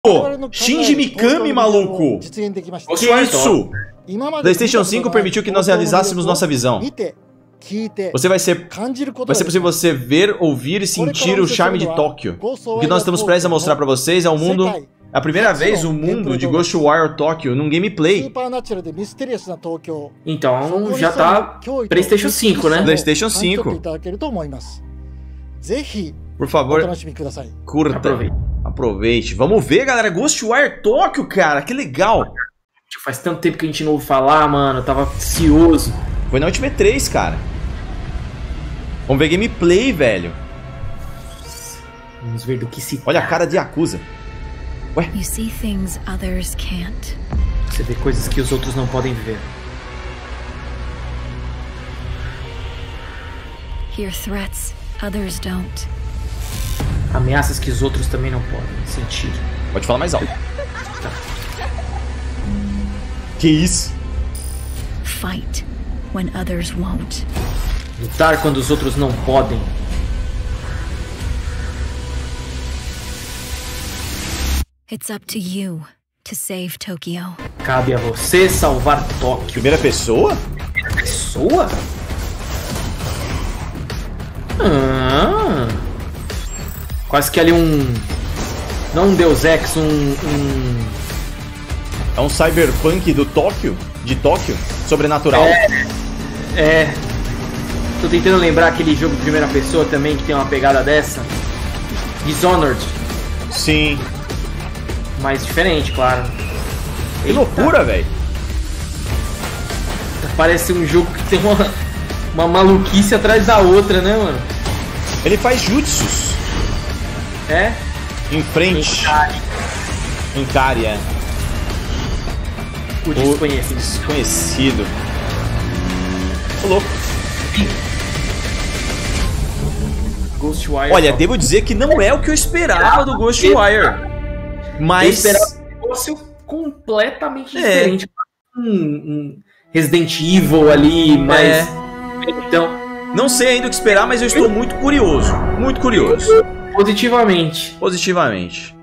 Shinji Mikami, maluco! Que isso? PlayStation 5 permitiu que nós realizássemos nossa visão. Vai ser possível você ver, ouvir e sentir o charme de Tóquio. O que nós estamos prestes a mostrar pra vocês é o mundo... É a primeira vez o mundo de Ghostwire Tokyo num gameplay. Então já tá PlayStation 5, né? PlayStation 5. Por favor, curta. Aproveite. Vamos ver, galera. Ghostwire Tokyo, cara. Que legal. Faz tanto tempo que a gente não ouve falar, mano. Eu tava ansioso. Foi na última E3, cara. Vamos ver gameplay, velho. Vamos ver do que se Olha a cara de Yakuza. Ué? Você vê coisas que os outros não podem ver. Hear threats others don't. Ameaças que os outros também não podem sentir. Pode falar mais alto. Que isso? Fight when others won't. Lutar quando os outros não podem. It's up to you to save Tokyo. Cabe a você salvar Tóquio. Primeira pessoa? Primeira pessoa? Ah. Quase que ali um... Não um Deus Ex, É um cyberpunk do Tóquio? De Tóquio? Sobrenatural? É. Tô tentando lembrar aquele jogo de primeira pessoa também que tem uma pegada dessa. Dishonored. Sim. Mais diferente, claro. Que loucura, velho. Parece um jogo que tem uma maluquice atrás da outra, né, mano? Ele faz jutsus. É? Em frente. Encare, é. O desconhecido. Desconhecido. Tô louco. Ghostwire. Olha, devo dizer que não é o que eu esperava do Ghostwire. Mas... Eu esperava um negócio completamente diferente. Um Resident Evil ali, mas... Então... Não sei ainda o que esperar, mas eu estou muito curioso. Muito curioso. Positivamente. Positivamente.